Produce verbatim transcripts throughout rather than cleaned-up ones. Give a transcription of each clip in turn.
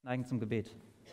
Neigen zum Gebet.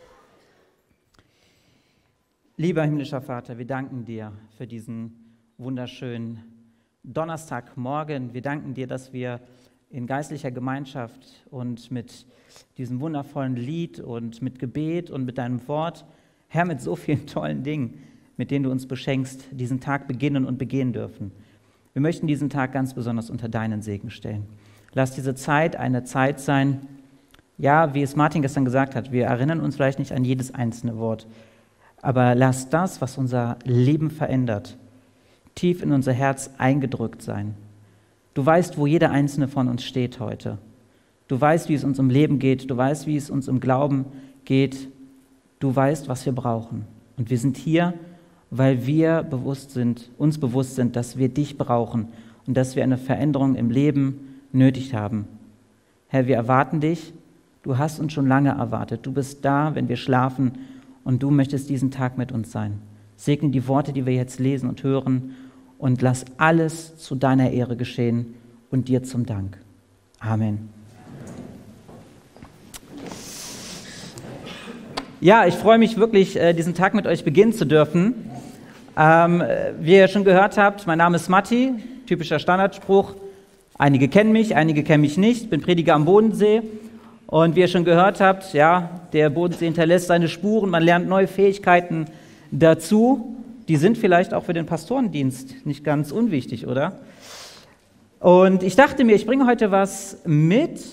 Lieber himmlischer Vater, wir danken dir für diesen wunderschönen Donnerstagmorgen. Wir danken dir, dass wir in geistlicher Gemeinschaft und mit diesem wundervollen Lied und mit Gebet und mit deinem Wort, Herr, mit so vielen tollen Dingen, mit denen du uns beschenkst, diesen Tag beginnen und begehen dürfen. Wir möchten diesen Tag ganz besonders unter deinen Segen stellen. Lass diese Zeit eine Zeit sein, ja, wie es Martin gestern gesagt hat, wir erinnern uns vielleicht nicht an jedes einzelne Wort, aber lass das, was unser Leben verändert, tief in unser Herz eingedrückt sein. Du weißt, wo jeder einzelne von uns steht heute. Du weißt, wie es uns im Leben geht. Du weißt, wie es uns im Glauben geht. Du weißt, was wir brauchen. Und wir sind hier, weil wir bewusst sind, uns bewusst sind, dass wir dich brauchen und dass wir eine Veränderung im Leben nötig haben. Herr, wir erwarten dich. Du hast uns schon lange erwartet. Du bist da, wenn wir schlafen, und du möchtest diesen Tag mit uns sein. Segne die Worte, die wir jetzt lesen und hören, und lass alles zu deiner Ehre geschehen und dir zum Dank. Amen. Ja, ich freue mich wirklich, diesen Tag mit euch beginnen zu dürfen. Ähm, wie ihr schon gehört habt, mein Name ist Matti, typischer Standardspruch. Einige kennen mich, einige kennen mich nicht. Ich bin Prediger am Bodensee. Und wie ihr schon gehört habt, ja, der Bodensee hinterlässt seine Spuren, man lernt neue Fähigkeiten dazu. Die sind vielleicht auch für den Pastorendienst nicht ganz unwichtig, oder? Und ich dachte mir, ich bringe heute was mit,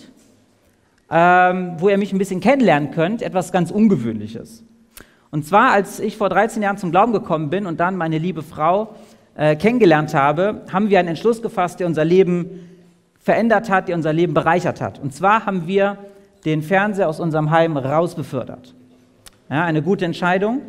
ähm, wo ihr mich ein bisschen kennenlernen könnt, etwas ganz Ungewöhnliches. Und zwar, als ich vor dreizehn Jahren zum Glauben gekommen bin und dann meine liebe Frau äh, kennengelernt habe, haben wir einen Entschluss gefasst, der unser Leben verändert hat, der unser Leben bereichert hat. Und zwar haben wir den Fernseher aus unserem Heim rausbefördert. Ja, eine gute Entscheidung.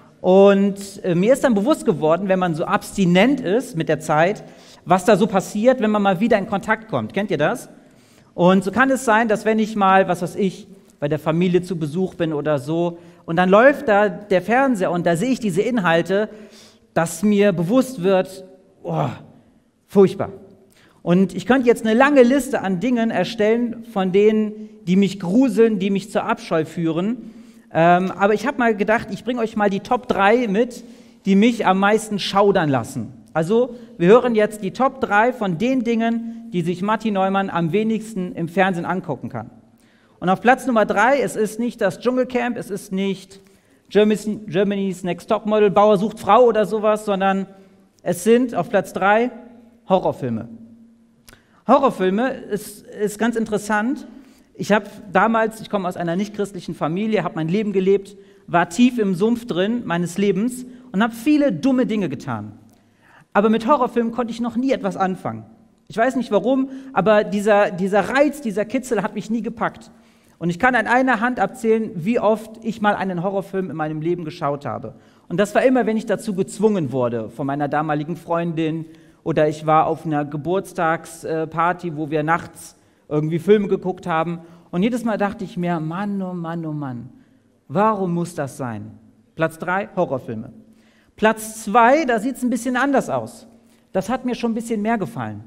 Und äh, mir ist dann bewusst geworden, wenn man so abstinent ist mit der Zeit, was da so passiert, wenn man mal wieder in Kontakt kommt. Kennt ihr das? Und so kann es sein, dass wenn ich mal, was weiß ich, bei der Familie zu Besuch bin oder so, und dann läuft da der Fernseher und da sehe ich diese Inhalte, dass mir bewusst wird, oh, furchtbar. Und ich könnte jetzt eine lange Liste an Dingen erstellen, von denen, die mich gruseln, die mich zur Abscheu führen. Ähm, aber ich habe mal gedacht, ich bringe euch mal die Top drei mit, die mich am meisten schaudern lassen. Also wir hören jetzt die Top drei von den Dingen, die sich Matti Neumann am wenigsten im Fernsehen angucken kann. Und auf Platz Nummer drei, es ist nicht das Dschungelcamp, es ist nicht Germany's Next Topmodel, Bauer sucht Frau oder sowas, sondern es sind auf Platz drei Horrorfilme. Horrorfilme ist, ist ganz interessant. Ich habe damals, ich komme aus einer nichtchristlichen Familie, habe mein Leben gelebt, war tief im Sumpf drin meines Lebens und habe viele dumme Dinge getan. Aber mit Horrorfilmen konnte ich noch nie etwas anfangen. Ich weiß nicht warum, aber dieser, dieser Reiz, dieser Kitzel hat mich nie gepackt. Und ich kann an einer Hand abzählen, wie oft ich mal einen Horrorfilm in meinem Leben geschaut habe. Und das war immer, wenn ich dazu gezwungen wurde, von meiner damaligen Freundin, oder ich war auf einer Geburtstagsparty, wo wir nachts irgendwie Filme geguckt haben. Und jedes Mal dachte ich mir, Mann, oh Mann, oh Mann, warum muss das sein? Platz drei, Horrorfilme. Platz zwei, da sieht es ein bisschen anders aus. Das hat mir schon ein bisschen mehr gefallen.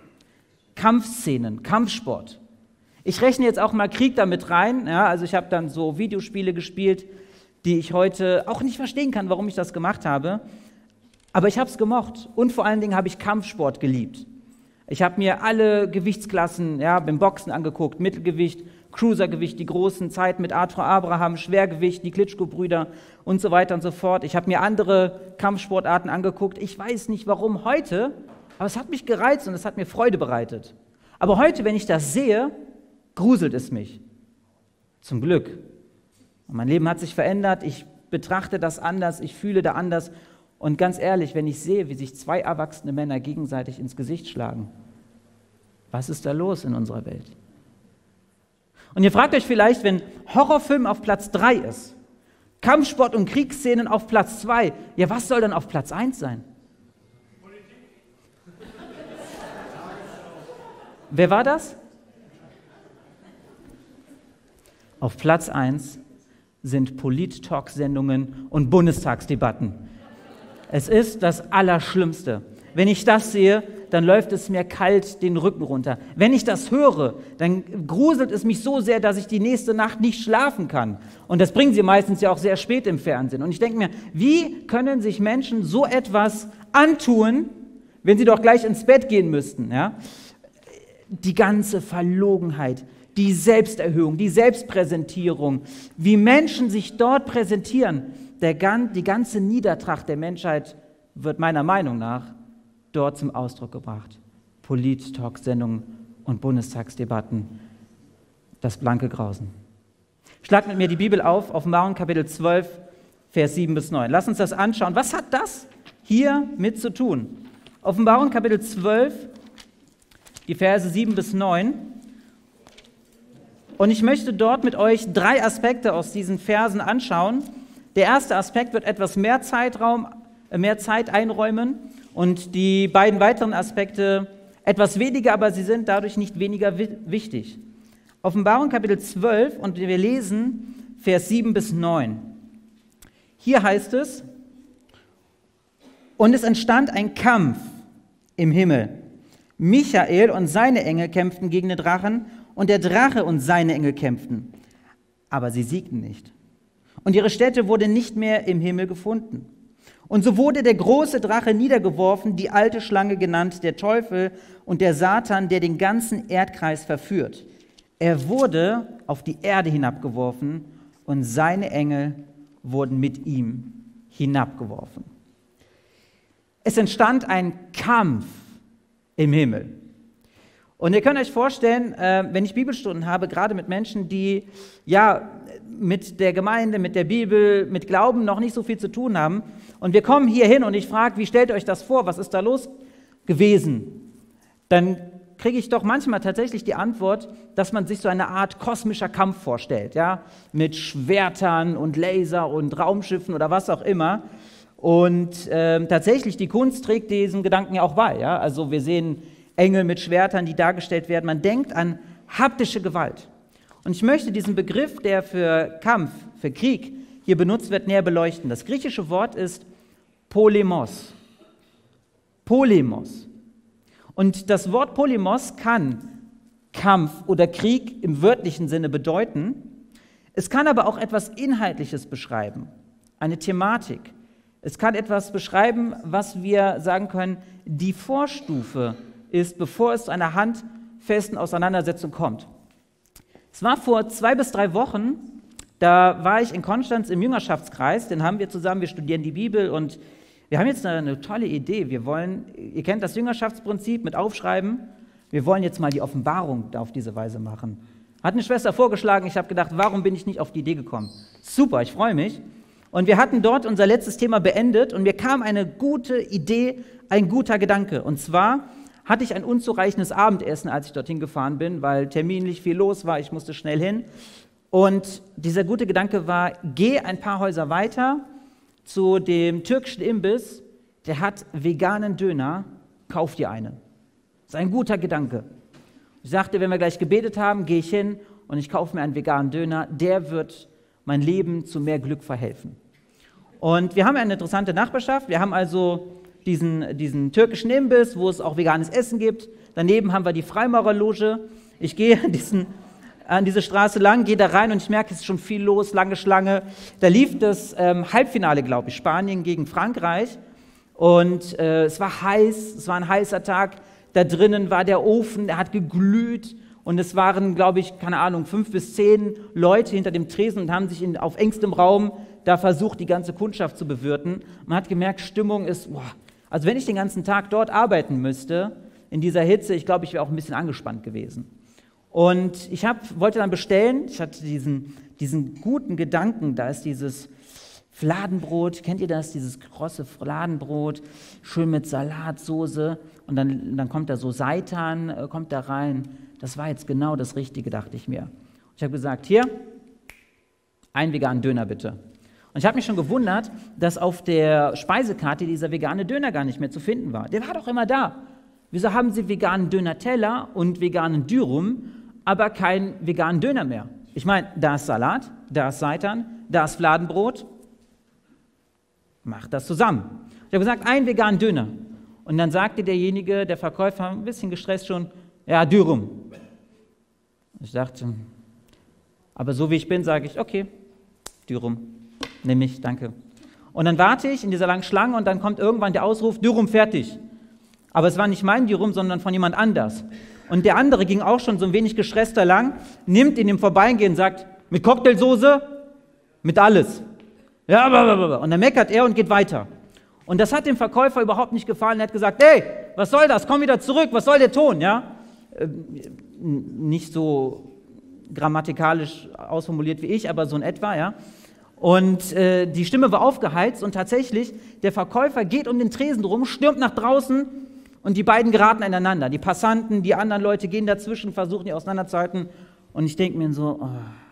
Kampfszenen, Kampfsport. Ich rechne jetzt auch mal Krieg damit rein. Ja, also ich habe dann so Videospiele gespielt, die ich heute auch nicht verstehen kann, warum ich das gemacht habe. Aber ich habe es gemocht und vor allen Dingen habe ich Kampfsport geliebt. Ich habe mir alle Gewichtsklassen ja, beim Boxen angeguckt, Mittelgewicht, Cruisergewicht, die großen Zeiten mit Arthur Abraham, Schwergewicht, die Klitschko-Brüder und so weiter und so fort. Ich habe mir andere Kampfsportarten angeguckt. Ich weiß nicht, warum heute, aber es hat mich gereizt und es hat mir Freude bereitet. Aber heute, wenn ich das sehe, gruselt es mich. Zum Glück. Und mein Leben hat sich verändert, ich betrachte das anders, ich fühle da anders. Und ganz ehrlich, wenn ich sehe, wie sich zwei erwachsene Männer gegenseitig ins Gesicht schlagen, was ist da los in unserer Welt? Und ihr fragt euch vielleicht, wenn Horrorfilm auf Platz drei ist, Kampfsport und Kriegsszenen auf Platz zwei, ja, was soll dann auf Platz eins sein? Politik. Wer war das? Auf Platz eins sind Polit-Talk-Sendungen und Bundestagsdebatten. Es ist das Allerschlimmste. Wenn ich das sehe, dann läuft es mir kalt den Rücken runter. Wenn ich das höre, dann gruselt es mich so sehr, dass ich die nächste Nacht nicht schlafen kann. Und das bringen sie meistens ja auch sehr spät im Fernsehen. Und ich denke mir, wie können sich Menschen so etwas antun, wenn sie doch gleich ins Bett gehen müssten? Ja? Die ganze Verlogenheit, die Selbsterhöhung, die Selbstpräsentierung, wie Menschen sich dort präsentieren, der, die ganze Niedertracht der Menschheit wird meiner Meinung nach dort zum Ausdruck gebracht. Polit-Talk-Sendungen und Bundestagsdebatten, das blanke Grausen. Schlag mit mir die Bibel auf, Offenbarung Kapitel zwölf, Vers sieben bis neun. Lass uns das anschauen. Was hat das hier mit zu tun? Offenbarung Kapitel zwölf, die Verse sieben bis neun. Und ich möchte dort mit euch drei Aspekte aus diesen Versen anschauen. Der erste Aspekt wird etwas mehr Zeitraum, mehr Zeit einräumen und die beiden weiteren Aspekte etwas weniger, aber sie sind dadurch nicht weniger wichtig. Offenbarung Kapitel zwölf und wir lesen Vers sieben bis neun. Hier heißt es: Und es entstand ein Kampf im Himmel. Michael und seine Engel kämpften gegen den Drachen und der Drache und seine Engel kämpften. Aber sie siegten nicht. Und ihre Stätte wurde nicht mehr im Himmel gefunden. Und so wurde der große Drache niedergeworfen, die alte Schlange genannt, der Teufel und der Satan, der den ganzen Erdkreis verführt. Er wurde auf die Erde hinabgeworfen und seine Engel wurden mit ihm hinabgeworfen. Es entstand ein Kampf im Himmel. Und ihr könnt euch vorstellen, wenn ich Bibelstunden habe, gerade mit Menschen, die ja mit der Gemeinde, mit der Bibel, mit Glauben noch nicht so viel zu tun haben, und wir kommen hier hin und ich frage, wie stellt ihr euch das vor, was ist da los gewesen? Dann kriege ich doch manchmal tatsächlich die Antwort, dass man sich so eine Art kosmischer Kampf vorstellt, ja, mit Schwertern und Laser und Raumschiffen oder was auch immer. Und äh, tatsächlich, die Kunst trägt diesen Gedanken ja auch bei. Ja? Also wir sehen Engel mit Schwertern, die dargestellt werden. Man denkt an haptische Gewalt. Und ich möchte diesen Begriff, der für Kampf, für Krieg hier benutzt wird, näher beleuchten. Das griechische Wort ist Polemos. Polemos. Und das Wort Polemos kann Kampf oder Krieg im wörtlichen Sinne bedeuten. Es kann aber auch etwas Inhaltliches beschreiben, eine Thematik. Es kann etwas beschreiben, was wir sagen können, die Vorstufe ist, bevor es zu einer handfesten Auseinandersetzung kommt. Es war vor zwei bis drei Wochen, da war ich in Konstanz im Jüngerschaftskreis, den haben wir zusammen, wir studieren die Bibel und wir haben jetzt eine, eine tolle Idee. Wir wollen, ihr kennt das Jüngerschaftsprinzip mit Aufschreiben, wir wollen jetzt mal die Offenbarung auf diese Weise machen. Hat eine Schwester vorgeschlagen, ich habe gedacht, warum bin ich nicht auf die Idee gekommen? Super, ich freue mich. Und wir hatten dort unser letztes Thema beendet und mir kam eine gute Idee, ein guter Gedanke. Und zwar hatte ich ein unzureichendes Abendessen, als ich dorthin gefahren bin, weil terminlich viel los war, ich musste schnell hin. Und dieser gute Gedanke war, geh ein paar Häuser weiter zu dem türkischen Imbiss, der hat veganen Döner, kauf dir einen. Das ist ein guter Gedanke. Ich sagte, wenn wir gleich gebetet haben, gehe ich hin und ich kaufe mir einen veganen Döner, der wird mein Leben zu mehr Glück verhelfen. Und wir haben eine interessante Nachbarschaft. Wir haben also diesen, diesen türkischen Imbiss, wo es auch veganes Essen gibt. Daneben haben wir die Freimaurerloge. Ich gehe an, diesen, an diese Straße lang, gehe da rein und ich merke, es ist schon viel los, lange Schlange. Da lief das ähm, Halbfinale, glaube ich, Spanien gegen Frankreich. Und äh, es war heiß, es war ein heißer Tag. Da drinnen war der Ofen, der hat geglüht. Und es waren, glaube ich, keine Ahnung, fünf bis zehn Leute hinter dem Tresen und haben sich in, auf engstem Raum da versucht, die ganze Kundschaft zu bewirten. Man hat gemerkt, Stimmung ist, boah, also wenn ich den ganzen Tag dort arbeiten müsste, in dieser Hitze, ich glaube, ich wäre auch ein bisschen angespannt gewesen. Und ich hab, wollte dann bestellen, ich hatte diesen, diesen guten Gedanken, da ist dieses Fladenbrot, kennt ihr das, dieses krosse Fladenbrot, schön mit Salatsoße und dann, dann kommt da so Seitan, äh, kommt da rein. Das war jetzt genau das Richtige, dachte ich mir. Ich habe gesagt, hier, einen veganen Döner bitte. Und ich habe mich schon gewundert, dass auf der Speisekarte dieser vegane Döner gar nicht mehr zu finden war. Der war doch immer da. Wieso haben sie veganen Döner-Teller und veganen Dürum, aber keinen veganen Döner mehr? Ich meine, da ist Salat, da ist Seitan, da ist Fladenbrot. Macht das zusammen. Ich habe gesagt, einen veganen Döner. Und Und dann sagte derjenige, der Verkäufer, ein bisschen gestresst schon, ja, Dürum. Ich dachte, aber so wie ich bin, sage ich, okay, Dürum, nehme ich, danke. Und dann warte ich in dieser langen Schlange und dann kommt irgendwann der Ausruf, Dürum fertig. Aber es war nicht mein Dürum, sondern von jemand anders. Und der andere ging auch schon so ein wenig gestresster lang, nimmt in dem Vorbeigehen und sagt, mit Cocktailsoße, mit alles. Ja, aber, und dann meckert er und geht weiter. Und das hat dem Verkäufer überhaupt nicht gefallen. Er hat gesagt, hey, was soll das? Komm wieder zurück, was soll der Ton? Ja? Äh, nicht so grammatikalisch ausformuliert wie ich, aber so in etwa, ja. Und äh, die Stimme war aufgeheizt und tatsächlich, der Verkäufer geht um den Tresen rum, stürmt nach draußen und die beiden geraten aneinander. Die Passanten, die anderen Leute gehen dazwischen, versuchen die auseinanderzuhalten und ich denke mir so, oh.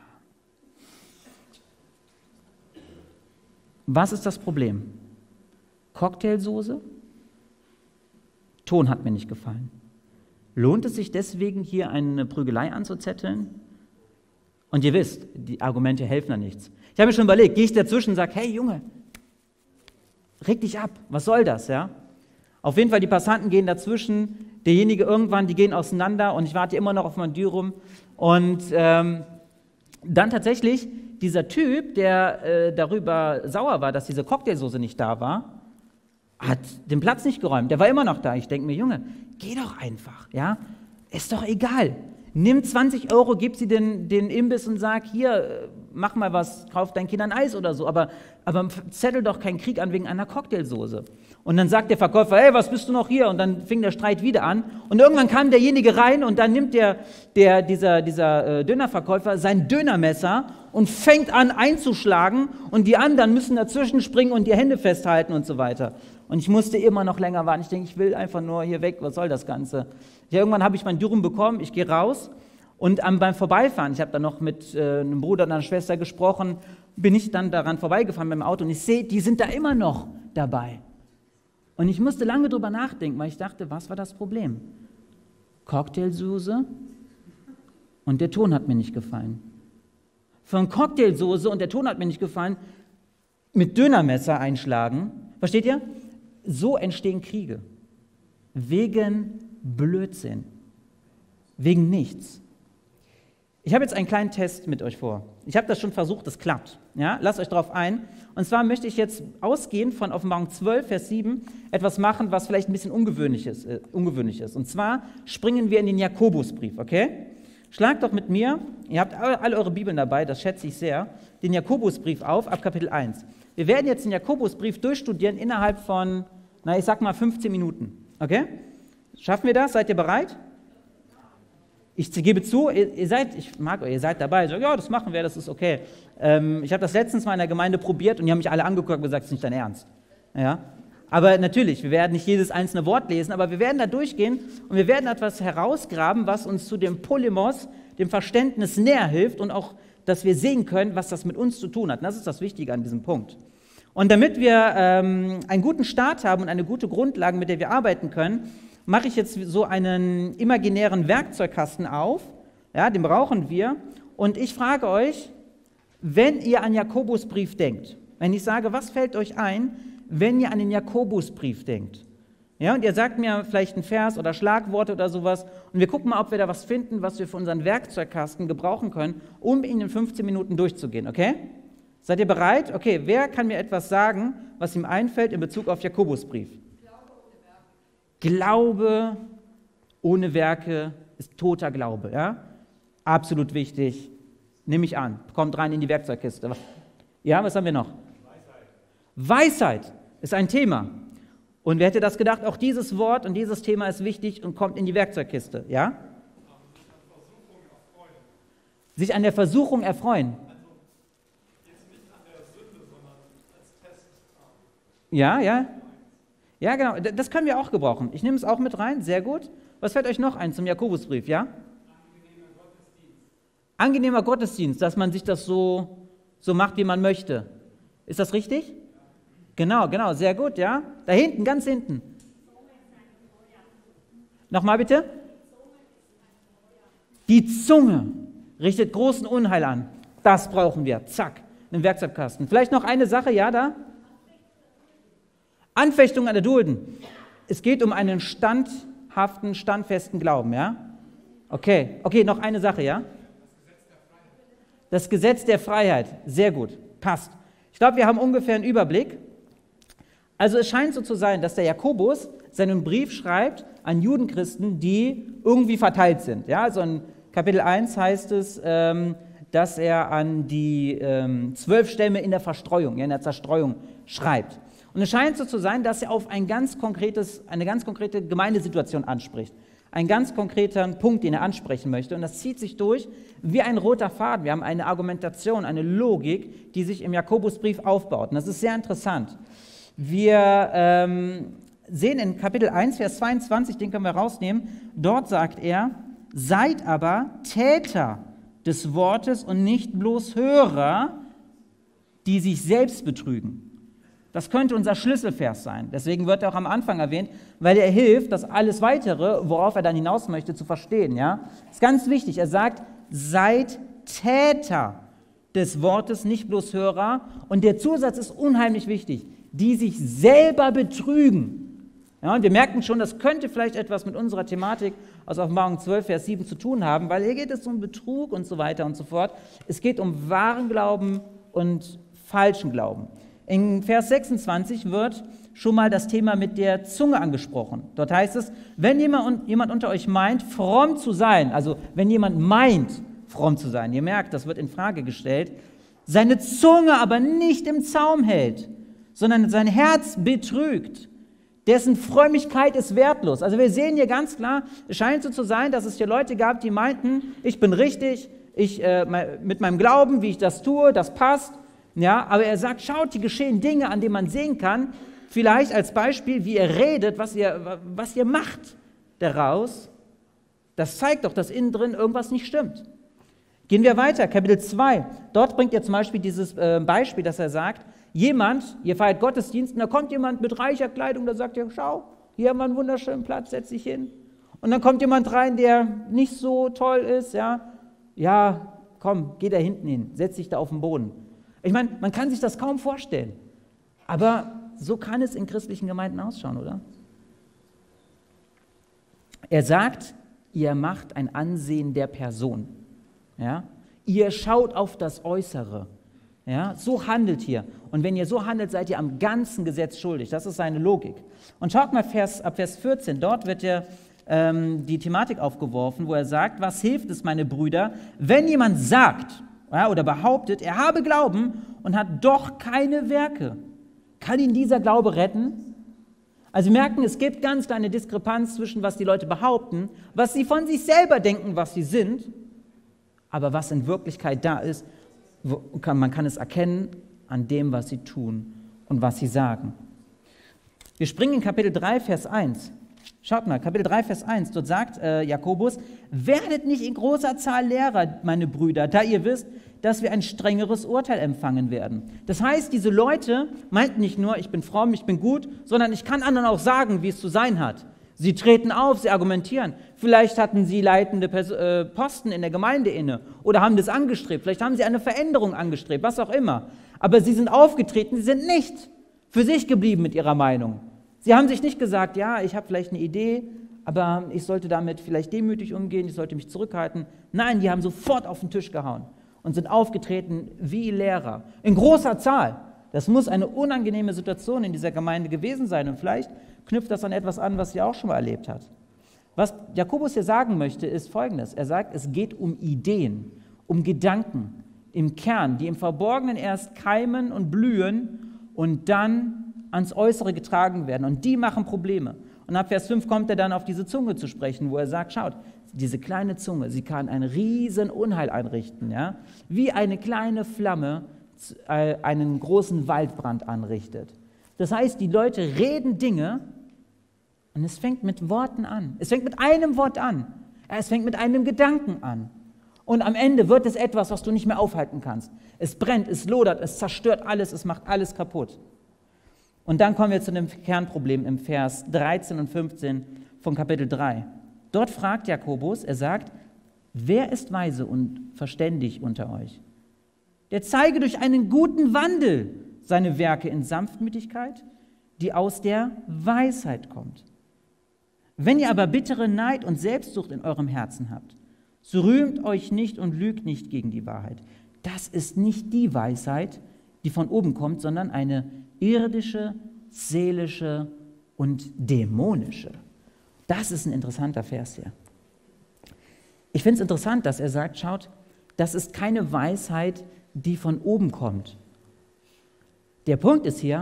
Was ist das Problem? Cocktailsoße? Ton hat mir nicht gefallen. Lohnt es sich deswegen, hier eine Prügelei anzuzetteln? Und ihr wisst, die Argumente helfen da nichts. Ich habe mir schon überlegt, gehe ich dazwischen und sage, hey Junge, reg dich ab, was soll das? Ja? Auf jeden Fall, die Passanten gehen dazwischen, derjenige irgendwann, die gehen auseinander und ich warte immer noch auf mein Dürum. Und ähm, dann tatsächlich, dieser Typ, der äh, darüber sauer war, dass diese Cocktailsoße nicht da war, hat den Platz nicht geräumt. Der war immer noch da. Ich denke mir, Junge, geh doch einfach, ja? Ist doch egal. Nimm zwanzig Euro, gib sie den, den Imbiss und sag, hier, mach mal was, kauf deinen Kindern Eis oder so. Aber, aber zettel doch keinen Krieg an wegen einer Cocktailsoße. Und dann sagt der Verkäufer, hey, was bist du noch hier? Und dann fing der Streit wieder an. Und irgendwann kam derjenige rein und dann nimmt der, der, dieser, dieser äh, Dönerverkäufer sein Dönermesser und fängt an einzuschlagen und die anderen müssen dazwischen springen und die Hände festhalten und so weiter. Und ich musste immer noch länger warten. Ich denke, ich will einfach nur hier weg, was soll das Ganze? Ja, irgendwann habe ich mein Dürum bekommen, ich gehe raus und ähm, beim Vorbeifahren, ich habe dann noch mit äh, einem Bruder und einer Schwester gesprochen, bin ich dann daran vorbeigefahren mit dem Auto und ich sehe, die sind da immer noch dabei. Und ich musste lange drüber nachdenken, weil ich dachte, was war das Problem? Cocktailsoße und der Ton hat mir nicht gefallen. Von Cocktailsoße und der Ton hat mir nicht gefallen, mit Dönermesser einschlagen, versteht ihr? So entstehen Kriege. Wegen Blödsinn. Wegen nichts. Ich habe jetzt einen kleinen Test mit euch vor. Ich habe das schon versucht, das klappt. Ja? Lasst euch darauf ein. Und zwar möchte ich jetzt ausgehend von Offenbarung zwölf, Vers sieben etwas machen, was vielleicht ein bisschen ungewöhnlich ist. Äh, ungewöhnlich ist. Und zwar springen wir in den Jakobusbrief, okay? Schlagt doch mit mir, ihr habt alle eure Bibeln dabei, das schätze ich sehr, den Jakobusbrief auf, ab Kapitel eins. Wir werden jetzt den Jakobusbrief durchstudieren innerhalb von, na ich sag mal fünfzehn Minuten, okay? Schaffen wir das? Seid ihr bereit? Ich gebe zu, ihr, ihr seid, ich mag euch, ihr seid dabei. So, ja, das machen wir, das ist okay. Ähm, ich habe das letztens mal in der Gemeinde probiert und die haben mich alle angeguckt und gesagt, das ist nicht dein Ernst. Ja? Aber natürlich, wir werden nicht jedes einzelne Wort lesen, aber wir werden da durchgehen und wir werden etwas herausgraben, was uns zu dem Polemos, dem Verständnis näher hilft und auch, dass wir sehen können, was das mit uns zu tun hat. Und das ist das Wichtige an diesem Punkt. Und damit wir ähm, einen guten Start haben und eine gute Grundlage, mit der wir arbeiten können, mache ich jetzt so einen imaginären Werkzeugkasten auf, ja, den brauchen wir, und ich frage euch, wenn ihr an Jakobusbrief denkt, wenn ich sage, was fällt euch ein, wenn ihr an den Jakobusbrief denkt? Ja, und ihr sagt mir vielleicht einen Vers oder Schlagworte oder sowas, und wir gucken mal, ob wir da was finden, was wir für unseren Werkzeugkasten gebrauchen können, um in den fünfzehn Minuten durchzugehen, okay? Seid ihr bereit? Okay, wer kann mir etwas sagen, was ihm einfällt in Bezug auf Jakobusbrief? Glaube ohne Werke ist toter Glaube, ja? Absolut wichtig. Nehme ich an. Kommt rein in die Werkzeugkiste. Ja, was haben wir noch? Weisheit. Weisheit ist ein Thema. Und wer hätte das gedacht? Auch dieses Wort und dieses Thema ist wichtig und kommt in die Werkzeugkiste, ja? Sich an der Versuchung erfreuen. Ja, ja. Ja, genau, das können wir auch gebrauchen. Ich nehme es auch mit rein, sehr gut. Was fällt euch noch ein zum Jakobusbrief, ja? Angenehmer Gottesdienst. Angenehmer Gottesdienst, dass man sich das so, so macht, wie man möchte. Ist das richtig? Genau, genau, sehr gut, ja? Da hinten, ganz hinten. Nochmal bitte? Die Zunge richtet großen Unheil an. Das brauchen wir, zack, einen Werkzeugkasten. Vielleicht noch eine Sache, ja, da? Anfechtung an der Dulden. es geht um einen standhaften, standfesten Glauben, ja? Okay, okay, noch eine Sache, ja? Das Gesetz der Freiheit, sehr gut, passt. Ich glaube, wir haben ungefähr einen Überblick. Also es scheint so zu sein, dass der Jakobus seinen Brief schreibt an Judenchristen, die irgendwie verteilt sind. Ja, also in Kapitel eins heißt es, ähm, dass er an die ähm, zwölf Stämme in der Verstreuung, ja, in der Zerstreuung schreibt. Und es scheint so zu sein, dass er auf ein ganz konkretes, eine ganz konkrete Gemeindesituation anspricht. Einen ganz konkreten Punkt, den er ansprechen möchte. Und das zieht sich durch wie ein roter Faden. Wir haben eine Argumentation, eine Logik, die sich im Jakobusbrief aufbaut. Und das ist sehr interessant. Wir ähm, sehen in Kapitel eins, Vers zweiundzwanzig, den können wir rausnehmen, dort sagt er, seid aber Täter des Wortes und nicht bloß Hörer, die sich selbst betrügen. Das könnte unser Schlüsselvers sein. Deswegen wird er auch am Anfang erwähnt, weil er hilft, das alles Weitere, worauf er dann hinaus möchte, zu verstehen. Ja? Das ist ganz wichtig. Er sagt, seid Täter des Wortes, nicht bloß Hörer. Und der Zusatz ist unheimlich wichtig, die sich selber betrügen. Ja, und wir merken schon, das könnte vielleicht etwas mit unserer Thematik aus Offenbarung zwölf, Vers sieben zu tun haben, weil hier geht es um Betrug und so weiter und so fort. Es geht um wahren Glauben und falschen Glauben. In Vers sechsundzwanzig wird schon mal das Thema mit der Zunge angesprochen. Dort heißt es, wenn jemand, jemand unter euch meint, fromm zu sein, also wenn jemand meint, fromm zu sein, ihr merkt, das wird in Frage gestellt, seine Zunge aber nicht im Zaum hält, sondern sein Herz betrügt, dessen Frömmigkeit ist wertlos. Also wir sehen hier ganz klar, es scheint so zu sein, dass es hier Leute gab, die meinten, ich bin richtig, ich, äh, mit meinem Glauben, wie ich das tue, das passt. Ja, aber er sagt, schaut, hier geschehen Dinge, an denen man sehen kann, vielleicht als Beispiel, wie ihr redet, was ihr, was ihr macht daraus. Das zeigt doch, dass innen drin irgendwas nicht stimmt. Gehen wir weiter, Kapitel zwei. Dort bringt er zum Beispiel dieses äh, Beispiel, dass er sagt, jemand, ihr feiert Gottesdienst, und da kommt jemand mit reicher Kleidung, da sagt er, schau, hier haben wir einen wunderschönen Platz, setz dich hin. Und dann kommt jemand rein, der nicht so toll ist, ja, ja, komm, geh da hinten hin, setz dich da auf den Boden. Ich meine, man kann sich das kaum vorstellen, aber so kann es in christlichen Gemeinden ausschauen, oder? Er sagt, ihr macht ein Ansehen der Person. Ja? Ihr schaut auf das Äußere. Ja? So handelt ihr. Und wenn ihr so handelt, seid ihr am ganzen Gesetz schuldig. Das ist seine Logik. Und schaut mal Vers, ab Vers vierzehn, dort wird ja ähm, die Thematik aufgeworfen, wo er sagt, was hilft es, meine Brüder, wenn jemand sagt, ja, oder behauptet, er habe Glauben und hat doch keine Werke. Kann ihn dieser Glaube retten? Also wir merken, es gibt ganz kleine Diskrepanz zwischen, was die Leute behaupten, was sie von sich selber denken, was sie sind, aber was in Wirklichkeit da ist, man kann es erkennen an dem, was sie tun und was sie sagen. Wir springen in Kapitel drei, Vers eins. Schaut mal, Kapitel drei, Vers eins, dort sagt äh, Jakobus, werdet nicht in großer Zahl Lehrer, meine Brüder, da ihr wisst, dass wir ein strengeres Urteil empfangen werden. Das heißt, diese Leute meinten nicht nur, ich bin fromm, ich bin gut, sondern ich kann anderen auch sagen, wie es zu sein hat. Sie treten auf, sie argumentieren. Vielleicht hatten sie leitende Pers- äh, Posten in der Gemeinde inne oder haben das angestrebt. Vielleicht haben sie eine Veränderung angestrebt, was auch immer. Aber sie sind aufgetreten, sie sind nicht für sich geblieben mit ihrer Meinung. Sie haben sich nicht gesagt, ja, ich habe vielleicht eine Idee, aber ich sollte damit vielleicht demütig umgehen, ich sollte mich zurückhalten. Nein, die haben sofort auf den Tisch gehauen und sind aufgetreten wie Lehrer. In großer Zahl. Das muss eine unangenehme Situation in dieser Gemeinde gewesen sein. Und vielleicht knüpft das an etwas an, was sie auch schon mal erlebt hat. Was Jakobus hier sagen möchte, ist Folgendes. Er sagt, es geht um Ideen, um Gedanken im Kern, die im Verborgenen erst keimen und blühen und dann ans Äußere getragen werden. Und die machen Probleme. Und ab Vers fünf kommt er dann auf diese Zunge zu sprechen, wo er sagt, schaut, diese kleine Zunge, sie kann ein riesen Unheil einrichten, ja? Wie eine kleine Flamme einen großen Waldbrand anrichtet. Das heißt, die Leute reden Dinge und es fängt mit Worten an. Es fängt mit einem Wort an. Es fängt mit einem Gedanken an. Und am Ende wird es etwas, was du nicht mehr aufhalten kannst. Es brennt, es lodert, es zerstört alles, es macht alles kaputt. Und dann kommen wir zu dem Kernproblem im Vers dreizehn und fünfzehn von Kapitel drei. Dort fragt Jakobus, er sagt, wer ist weise und verständig unter euch? Der zeige durch einen guten Wandel seine Werke in Sanftmütigkeit, die aus der Weisheit kommt. Wenn ihr aber bittere Neid und Selbstsucht in eurem Herzen habt, so rühmt euch nicht und lügt nicht gegen die Wahrheit. Das ist nicht die Weisheit, die von oben kommt, sondern eine irdische, seelische und dämonische. Das ist ein interessanter Vers hier. Ich finde es interessant, dass er sagt, schaut, das ist keine Weisheit, die von oben kommt. Der Punkt ist hier,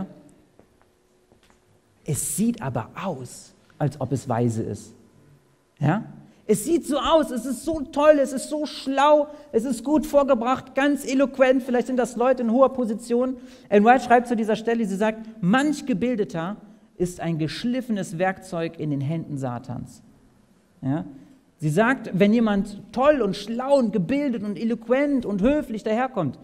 es sieht aber aus, als ob es weise ist. Ja? Es sieht so aus, es ist so toll, es ist so schlau, es ist gut vorgebracht, ganz eloquent, vielleicht sind das Leute in hoher Position. Ellen White schreibt zu dieser Stelle, sie sagt, manch Gebildeter ist ein geschliffenes Werkzeug in den Händen Satans. Ja? Sie sagt, wenn jemand toll und schlau und gebildet und eloquent und höflich daherkommt,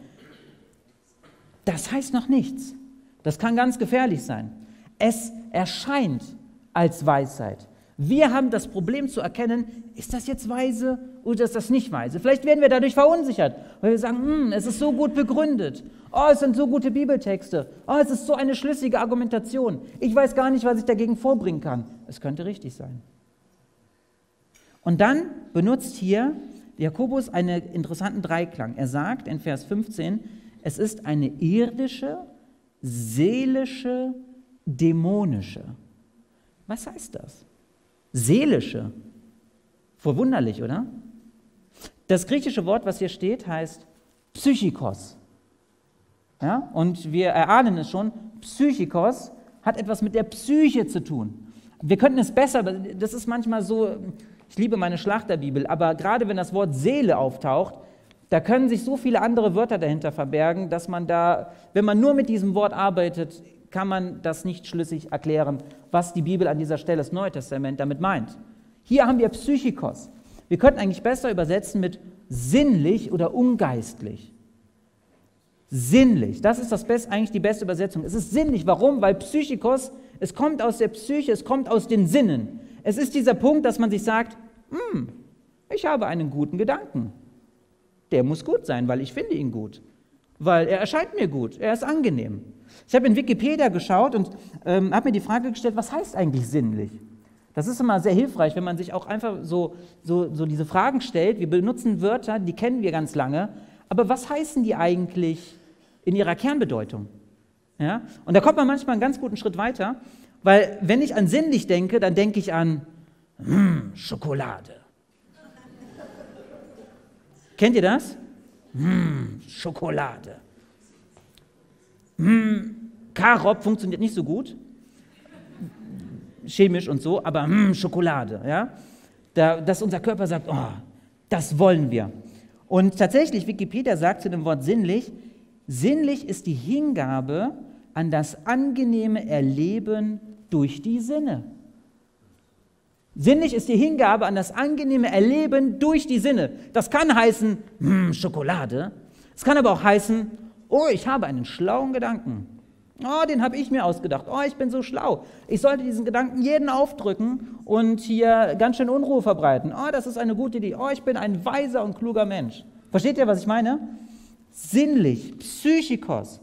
das heißt noch nichts. Das kann ganz gefährlich sein. Es erscheint als Weisheit. Wir haben das Problem zu erkennen, ist das jetzt weise oder ist das nicht weise? Vielleicht werden wir dadurch verunsichert, weil wir sagen, hm, es ist so gut begründet. Oh, es sind so gute Bibeltexte. Oh, es ist so eine schlüssige Argumentation. Ich weiß gar nicht, was ich dagegen vorbringen kann. Es könnte richtig sein. Und dann benutzt hier Jakobus einen interessanten Dreiklang. Er sagt in Vers fünfzehn, es ist eine irdische, seelische, dämonische. Was heißt das? Seelische. Verwunderlich, oder? Das griechische Wort, was hier steht, heißt Psychikos. Ja? Und wir erahnen es schon, Psychikos hat etwas mit der Psyche zu tun. Wir könnten es besser, das ist manchmal so, ich liebe meine Schlachterbibel, aber gerade wenn das Wort Seele auftaucht, da können sich so viele andere Wörter dahinter verbergen, dass man da, wenn man nur mit diesem Wort arbeitet, kann man das nicht schlüssig erklären, was die Bibel an dieser Stelle, das Neue Testament, damit meint. Hier haben wir Psychikos. Wir könnten eigentlich besser übersetzen mit sinnlich oder ungeistlich. Sinnlich, das ist das Best, eigentlich die beste Übersetzung. Es ist sinnlich. Warum? Weil Psychikos, es kommt aus der Psyche, es kommt aus den Sinnen. Es ist dieser Punkt, dass man sich sagt, hm, ich habe einen guten Gedanken. Der muss gut sein, weil ich finde ihn gut. Weil er erscheint mir gut, er ist angenehm. Ich habe in Wikipedia geschaut und ähm, habe mir die Frage gestellt, was heißt eigentlich sinnlich? Das ist immer sehr hilfreich, wenn man sich auch einfach so, so, so diese Fragen stellt. Wir benutzen Wörter, die kennen wir ganz lange, aber was heißen die eigentlich in ihrer Kernbedeutung? Ja? Und da kommt man manchmal einen ganz guten Schritt weiter, weil wenn ich an sinnlich denke, dann denke ich an mm, Schokolade. Kennt ihr das? Mm, Schokolade. Mm, Karob funktioniert nicht so gut, chemisch und so, aber mm, Schokolade, ja? Da, dass unser Körper sagt, oh, das wollen wir. Und tatsächlich, Wikipedia sagt zu dem Wort sinnlich, sinnlich ist die Hingabe an das angenehme Erleben durch die Sinne. Sinnlich ist die Hingabe an das angenehme Erleben durch die Sinne. Das kann heißen, mm, Schokolade. Es kann aber auch heißen, oh, ich habe einen schlauen Gedanken. Oh, den habe ich mir ausgedacht. Oh, ich bin so schlau. Ich sollte diesen Gedanken jeden aufdrücken und hier ganz schön Unruhe verbreiten. Oh, das ist eine gute Idee. Oh, ich bin ein weiser und kluger Mensch. Versteht ihr, was ich meine? Sinnlich, Psychikos.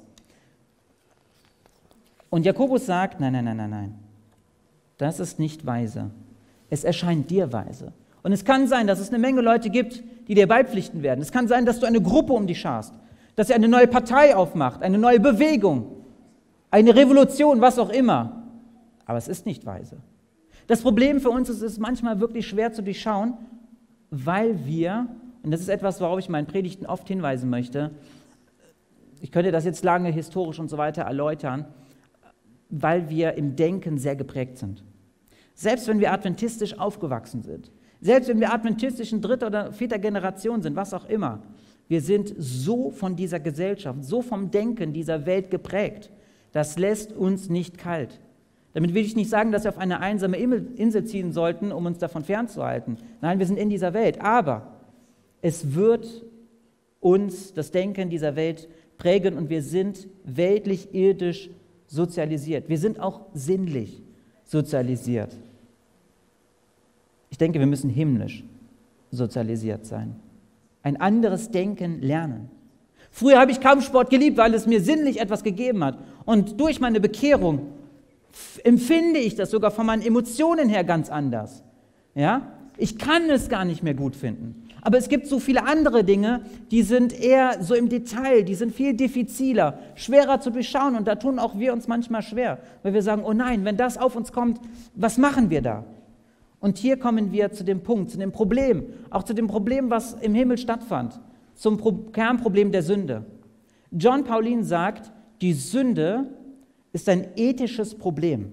Und Jakobus sagt, nein, nein, nein, nein, nein. Das ist nicht weise. Es erscheint dir weise. Und es kann sein, dass es eine Menge Leute gibt, die dir beipflichten werden. Es kann sein, dass du eine Gruppe um dich scharst, dass ihr eine neue Partei aufmacht, eine neue Bewegung, eine Revolution, was auch immer. Aber es ist nicht weise. Das Problem für uns ist, es ist manchmal wirklich schwer zu durchschauen, weil wir, und das ist etwas, worauf ich in meinen Predigten oft hinweisen möchte, ich könnte das jetzt lange historisch und so weiter erläutern, weil wir im Denken sehr geprägt sind. Selbst wenn wir adventistisch aufgewachsen sind, selbst wenn wir adventistisch in dritter oder vierter Generation sind, was auch immer, wir sind so von dieser Gesellschaft, so vom Denken dieser Welt geprägt, das lässt uns nicht kalt. Damit will ich nicht sagen, dass wir auf eine einsame Insel ziehen sollten, um uns davon fernzuhalten. Nein, wir sind in dieser Welt, aber es wird uns das Denken dieser Welt prägen und wir sind weltlich, irdisch sozialisiert. Wir sind auch sinnlich sozialisiert. Ich denke, wir müssen himmlisch sozialisiert sein. Ein anderes Denken lernen. Früher habe ich Kampfsport geliebt, weil es mir sinnlich etwas gegeben hat. Und durch meine Bekehrung empfinde ich das sogar von meinen Emotionen her ganz anders. Ja? Ich kann es gar nicht mehr gut finden. Aber es gibt so viele andere Dinge, die sind eher so im Detail, die sind viel diffiziler, schwerer zu durchschauen und da tun auch wir uns manchmal schwer, weil wir sagen, oh nein, wenn das auf uns kommt, was machen wir da? Und hier kommen wir zu dem Punkt, zu dem Problem, auch zu dem Problem, was im Himmel stattfand, zum Pro- Kernproblem der Sünde. John Paulin sagt, die Sünde ist ein ethisches Problem.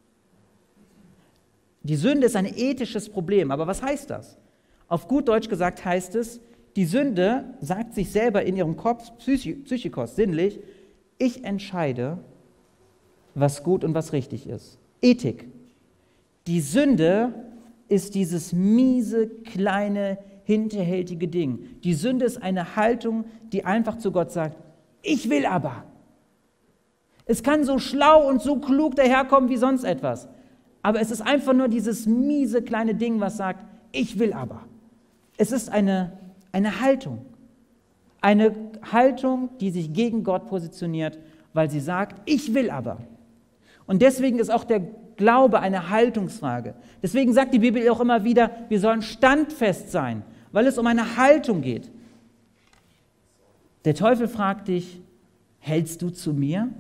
Die Sünde ist ein ethisches Problem, aber was heißt das? Auf gut Deutsch gesagt heißt es, die Sünde sagt sich selber in ihrem Kopf, Psychikos, sinnlich, ich entscheide, was gut und was richtig ist. Ethik. Die Sünde ist dieses miese, kleine, hinterhältige Ding. Die Sünde ist eine Haltung, die einfach zu Gott sagt, ich will aber. Es kann so schlau und so klug daherkommen wie sonst etwas. Aber es ist einfach nur dieses miese, kleine Ding, was sagt, ich will aber. Es ist eine, eine Haltung. Eine Haltung, die sich gegen Gott positioniert, weil sie sagt, ich will aber. Und deswegen ist auch der Glaube eine Haltungsfrage. Deswegen sagt die Bibel auch immer wieder, wir sollen standfest sein, weil es um eine Haltung geht. Der Teufel fragt dich, hältst du zu mir?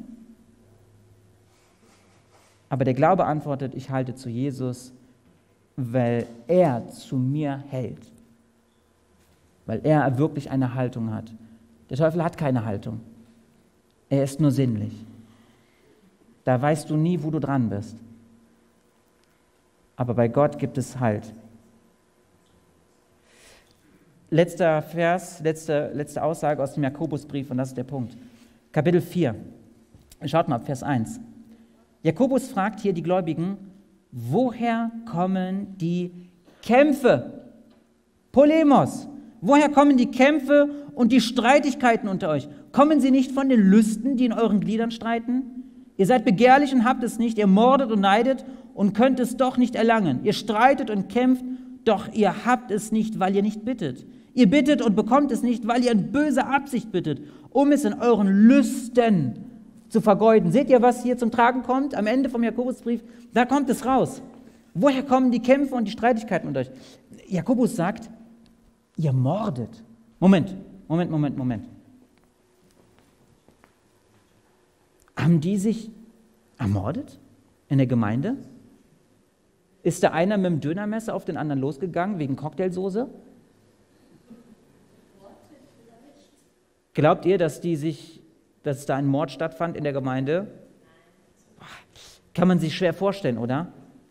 Aber der Glaube antwortet, ich halte zu Jesus, weil er zu mir hält. Weil er wirklich eine Haltung hat. Der Teufel hat keine Haltung. Er ist nur sinnlich. Da weißt du nie, wo du dran bist. Aber bei Gott gibt es Halt. Letzter Vers, letzte, letzte Aussage aus dem Jakobusbrief, und das ist der Punkt. Kapitel vier. Schaut mal, Vers eins. Jakobus fragt hier die Gläubigen, woher kommen die Kämpfe? Polemos. Woher kommen die Kämpfe und die Streitigkeiten unter euch? Kommen sie nicht von den Lüsten, die in euren Gliedern streiten? Ihr seid begehrlich und habt es nicht, ihr mordet und neidet und könnt es doch nicht erlangen. Ihr streitet und kämpft, doch ihr habt es nicht, weil ihr nicht bittet. Ihr bittet und bekommt es nicht, weil ihr in böser Absicht bittet, um es in euren Lüsten zu vergeuden. Seht ihr, was hier zum Tragen kommt? Am Ende vom Jakobusbrief, da kommt es raus. Woher kommen die Kämpfe und die Streitigkeiten unter euch? Jakobus sagt, ihr mordet. Moment, Moment, Moment, Moment. Haben die sich ermordet in der Gemeinde? Ist da einer mit dem Dönermesser auf den anderen losgegangen wegen Cocktailsoße? Glaubt ihr, dass die sich, dass da ein Mord stattfand in der Gemeinde? Kann man sich schwer vorstellen, oder?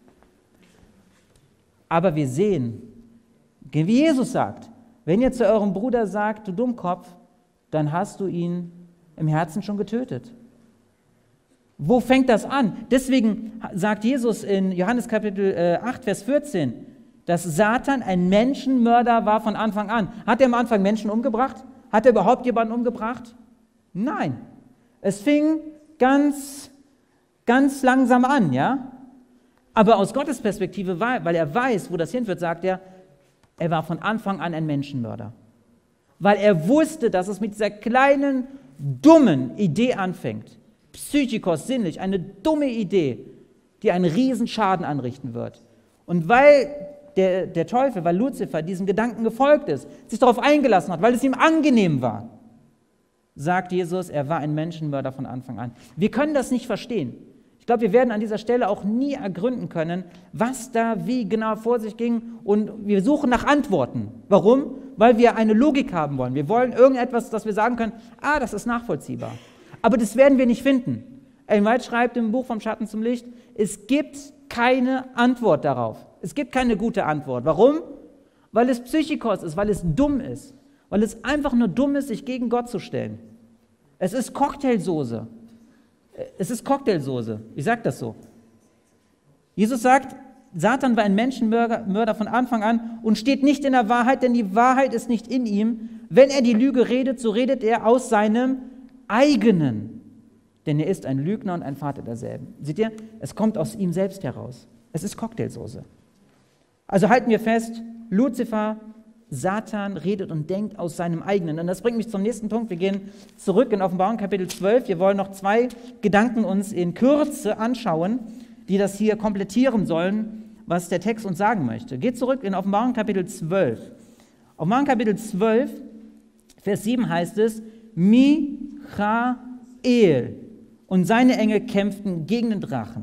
Aber wir sehen, wie Jesus sagt, wenn ihr zu eurem Bruder sagt, du Dummkopf, dann hast du ihn im Herzen schon getötet. Wo fängt das an? Deswegen sagt Jesus in Johannes Kapitel acht, Vers vierzehn, dass Satan ein Menschenmörder war von Anfang an. Hat er am Anfang Menschen umgebracht? Hat er überhaupt jemanden umgebracht? Nein. Es fing ganz, ganz langsam an, ja? Aber aus Gottes Perspektive, weil er weiß, wo das hinführt, sagt er, er war von Anfang an ein Menschenmörder. Weil er wusste, dass es mit dieser kleinen, dummen Idee anfängt. Psychikos, sinnlich, eine dumme Idee, die einen riesen Schaden anrichten wird. Und weil der, der Teufel, weil Luzifer diesem Gedanken gefolgt ist, sich darauf eingelassen hat, weil es ihm angenehm war, sagt Jesus, er war ein Menschenmörder von Anfang an. Wir können das nicht verstehen. Ich glaube, wir werden an dieser Stelle auch nie ergründen können, was da wie genau vor sich ging, und wir suchen nach Antworten. Warum? Weil wir eine Logik haben wollen. Wir wollen irgendetwas, dass wir sagen können, ah, das ist nachvollziehbar. Aber das werden wir nicht finden. Ellen White schreibt im Buch Vom Schatten zum Licht, es gibt keine Antwort darauf. Es gibt keine gute Antwort. Warum? Weil es Psychikos ist, weil es dumm ist. Weil es einfach nur dumm ist, sich gegen Gott zu stellen. Es ist Cocktailsoße. Es ist Cocktailsoße. Ich sage das so. Jesus sagt, Satan war ein Menschenmörder Mörder von Anfang an und steht nicht in der Wahrheit, denn die Wahrheit ist nicht in ihm. Wenn er die Lüge redet, so redet er aus seinem eigenen. Denn er ist ein Lügner und ein Vater derselben. Seht ihr? Es kommt aus ihm selbst heraus. Es ist Cocktailsoße. Also halten wir fest, Luzifer Satan redet und denkt aus seinem eigenen. Und das bringt mich zum nächsten Punkt. Wir gehen zurück in Offenbarung Kapitel zwölf. Wir wollen noch zwei Gedanken uns in Kürze anschauen, die das hier komplettieren sollen, was der Text uns sagen möchte. Geht zurück in Offenbarung Kapitel zwölf. Offenbarung Kapitel zwölf, Vers sieben heißt es, Michael und seine Engel kämpften gegen den Drachen.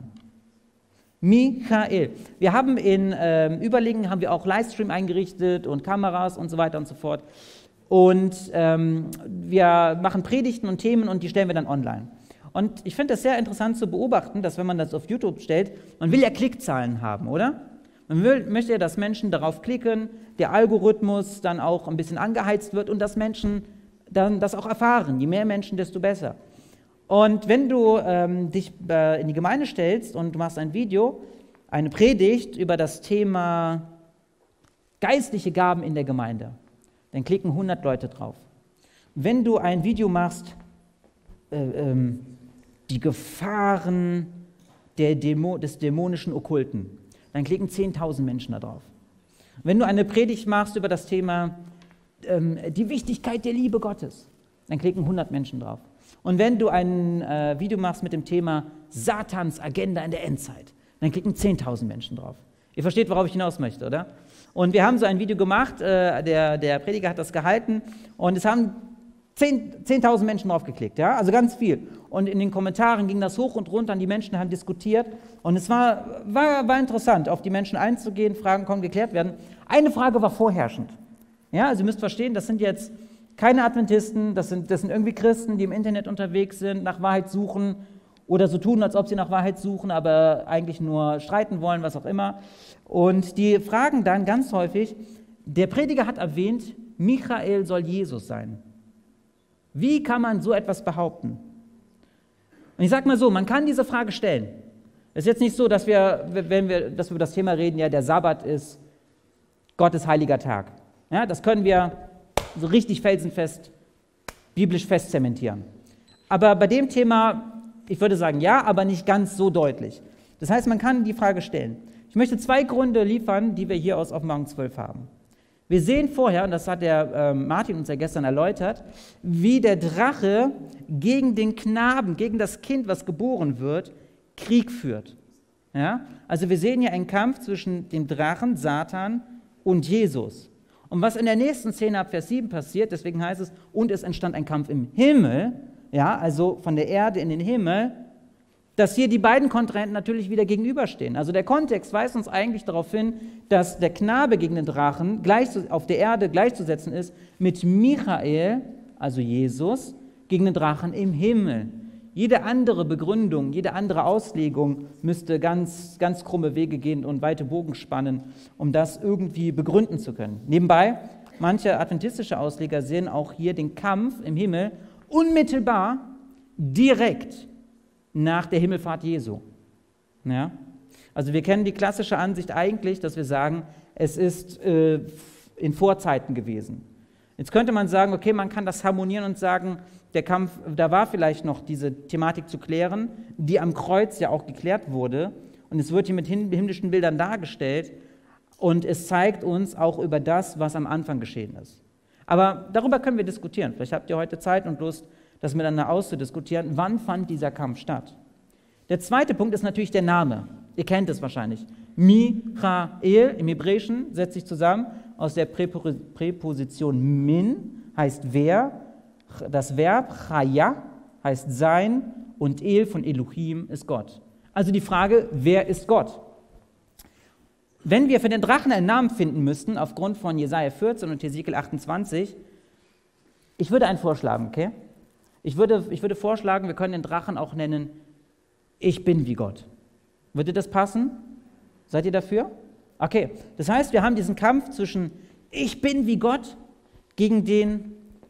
Michael. Wir haben in äh, Überlegen haben wir auch Livestream eingerichtet und Kameras und so weiter und so fort. Und ähm, wir machen Predigten und Themen und die stellen wir dann online. Und ich finde das sehr interessant zu beobachten, dass wenn man das auf YouTube stellt, man will ja Klickzahlen haben, oder? Man will, möchte ja, dass Menschen darauf klicken, der Algorithmus dann auch ein bisschen angeheizt wird und dass Menschen dann das auch erfahren. Je mehr Menschen, desto besser. Und wenn du ähm, dich äh, in die Gemeinde stellst und du machst ein Video, eine Predigt über das Thema geistliche Gaben in der Gemeinde, dann klicken hundert Leute drauf. Wenn du ein Video machst, äh, ähm, die Gefahren der Dämo- des dämonischen Okkulten, dann klicken zehntausend Menschen da drauf. Wenn du eine Predigt machst über das Thema ähm, die Wichtigkeit der Liebe Gottes, dann klicken hundert Menschen drauf. Und wenn du ein äh, Video machst mit dem Thema Satans Agenda in der Endzeit, dann klicken zehntausend Menschen drauf. Ihr versteht, worauf ich hinaus möchte, oder? Und wir haben so ein Video gemacht, äh, der, der Prediger hat das gehalten und es haben zehntausend Menschen drauf geklickt, ja? Also ganz viel. Und in den Kommentaren ging das hoch und runter und die Menschen haben diskutiert und es war, war, war interessant, auf die Menschen einzugehen, Fragen konnten geklärt werden. Eine Frage war vorherrschend. Ja, also ihr müsst verstehen, das sind jetzt keine Adventisten, das sind, das sind irgendwie Christen, die im Internet unterwegs sind, nach Wahrheit suchen oder so tun, als ob sie nach Wahrheit suchen, aber eigentlich nur streiten wollen, was auch immer. Und die fragen dann ganz häufig, der Prediger hat erwähnt, Michael soll Jesus sein. Wie kann man so etwas behaupten? Und ich sage mal so, man kann diese Frage stellen. Es ist jetzt nicht so, dass wir, wenn wir, dass wir über das Thema reden, ja, der Sabbat ist Gottes heiliger Tag. Ja, das können wir so richtig felsenfest, biblisch fest zementieren. Aber bei dem Thema, ich würde sagen ja, aber nicht ganz so deutlich. Das heißt, man kann die Frage stellen. Ich möchte zwei Gründe liefern, die wir hier aus Offenbarung zwölf haben. Wir sehen vorher, und das hat der äh, Martin uns ja gestern erläutert, wie der Drache gegen den Knaben, gegen das Kind, was geboren wird, Krieg führt. Ja? Also wir sehen hier einen Kampf zwischen dem Drachen, Satan und Jesus. Und was in der nächsten Szene ab Vers sieben passiert, deswegen heißt es, und es entstand ein Kampf im Himmel, ja, also von der Erde in den Himmel, dass hier die beiden Kontrahenten natürlich wieder gegenüberstehen. Also der Kontext weist uns eigentlich darauf hin, dass der Knabe gegen den Drachen gleich auf der Erde gleichzusetzen ist mit Michael, also Jesus, gegen den Drachen im Himmel. Jede andere Begründung, jede andere Auslegung müsste ganz, ganz krumme Wege gehen und weite Bogen spannen, um das irgendwie begründen zu können. Nebenbei, manche adventistische Ausleger sehen auch hier den Kampf im Himmel unmittelbar direkt nach der Himmelfahrt Jesu. Ja? Also wir kennen die klassische Ansicht eigentlich, dass wir sagen, es ist äh, in Vorzeiten gewesen. Jetzt könnte man sagen, okay, man kann das harmonieren und sagen, der Kampf, da war vielleicht noch diese Thematik zu klären, die am Kreuz ja auch geklärt wurde. Und es wird hier mit himmlischen Bildern dargestellt und es zeigt uns auch über das, was am Anfang geschehen ist. Aber darüber können wir diskutieren. Vielleicht habt ihr heute Zeit und Lust, das miteinander auszudiskutieren. Wann fand dieser Kampf statt? Der zweite Punkt ist natürlich der Name. Ihr kennt es wahrscheinlich. Michael im Hebräischen setzt sich zusammen aus der Präposition min, heißt wer, das Verb chaya heißt sein und El von Elohim ist Gott. Also die Frage, wer ist Gott? Wenn wir für den Drachen einen Namen finden müssten, aufgrund von Jesaja vierzehn und Hesekiel achtundzwanzig, ich würde einen vorschlagen, okay? Ich würde, ich würde vorschlagen, wir können den Drachen auch nennen, ich bin wie Gott. Würde das passen? Seid ihr dafür? Okay, das heißt, wir haben diesen Kampf zwischen ich bin wie Gott gegen den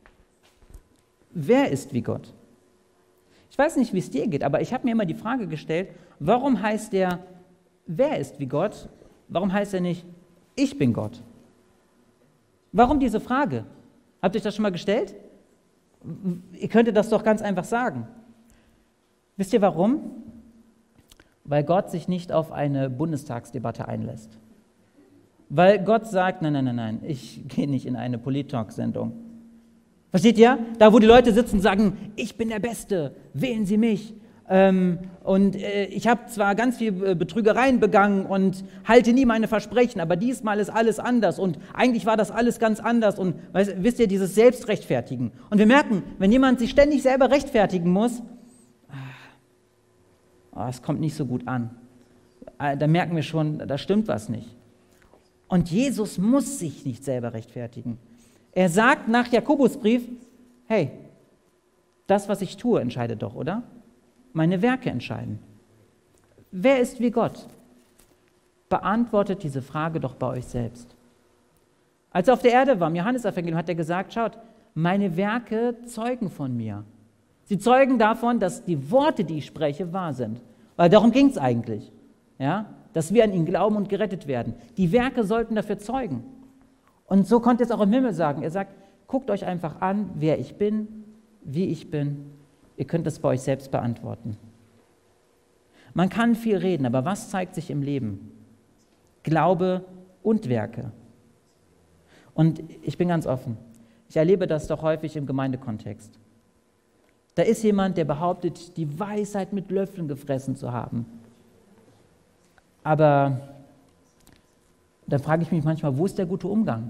wer ist wie Gott? Ich weiß nicht, wie es dir geht, aber ich habe mir immer die Frage gestellt, warum heißt der wer ist wie Gott? Warum heißt er nicht ich bin Gott? Warum diese Frage? Habt ihr euch das schon mal gestellt? Ihr könntet das doch ganz einfach sagen. Wisst ihr warum? Weil Gott sich nicht auf eine Bundestagsdebatte einlässt. Weil Gott sagt, nein, nein, nein, nein, ich gehe nicht in eine Polit-Talk-Sendung. Versteht ihr? Da, wo die Leute sitzen und sagen, ich bin der Beste, wählen Sie mich. Ähm, und äh, ich habe zwar ganz viel Betrügereien begangen und halte nie meine Versprechen, aber diesmal ist alles anders und eigentlich war das alles ganz anders und weißt, wisst ihr, dieses Selbstrechtfertigen. Und wir merken, wenn jemand sich ständig selber rechtfertigen muss, oh, es kommt nicht so gut an. Da merken wir schon, da stimmt was nicht. Und Jesus muss sich nicht selber rechtfertigen. Er sagt nach Jakobusbrief, hey, das, was ich tue, entscheidet doch, oder? Meine Werke entscheiden. Wer ist wie Gott? Beantwortet diese Frage doch bei euch selbst. Als er auf der Erde war, im Johannesevangelium hat er gesagt, schaut, meine Werke zeugen von mir. Sie zeugen davon, dass die Worte, die ich spreche, wahr sind. Weil darum ging es eigentlich, ja? Dass wir an ihn glauben und gerettet werden. Die Werke sollten dafür zeugen. Und so konnte es auch im Himmel sagen. Er sagt, guckt euch einfach an, wer ich bin, wie ich bin. Ihr könnt das bei euch selbst beantworten. Man kann viel reden, aber was zeigt sich im Leben? Glaube und Werke. Und ich bin ganz offen. Ich erlebe das doch häufig im Gemeindekontext. Da ist jemand, der behauptet, die Weisheit mit Löffeln gefressen zu haben. Aber dann frage ich mich manchmal, wo ist der gute Umgang?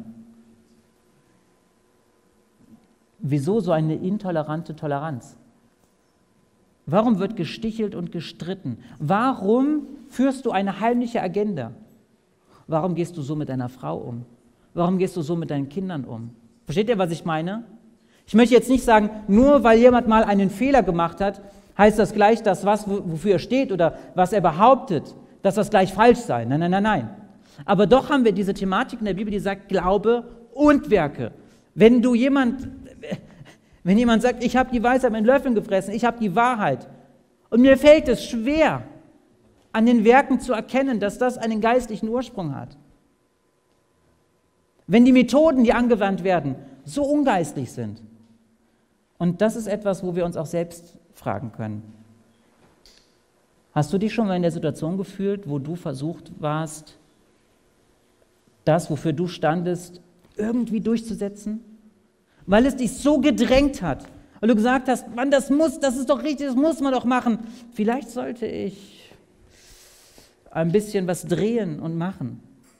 Wieso so eine intolerante Toleranz? Warum wird gestichelt und gestritten? Warum führst du eine heimliche Agenda? Warum gehst du so mit deiner Frau um? Warum gehst du so mit deinen Kindern um? Versteht ihr, was ich meine? Ich möchte jetzt nicht sagen, nur weil jemand mal einen Fehler gemacht hat, heißt das gleich, dass was, wofür er steht oder was er behauptet, dass das gleich falsch sei. Nein, nein, nein, nein. Aber doch haben wir diese Thematik in der Bibel, die sagt Glaube und Werke. Wenn du jemand, wenn jemand sagt, ich habe die Weisheit mit Löffeln gefressen, ich habe die Wahrheit und mir fällt es schwer, an den Werken zu erkennen, dass das einen geistlichen Ursprung hat. Wenn die Methoden, die angewandt werden, so ungeistlich sind. Und das ist etwas, wo wir uns auch selbst fragen können. Hast du dich schon mal in der Situation gefühlt, wo du versucht warst, das, wofür du standest, irgendwie durchzusetzen? Weil es dich so gedrängt hat, weil du gesagt hast, Mann, das muss, das ist doch richtig, das muss man doch machen. Vielleicht sollte ich ein bisschen was drehen und machen.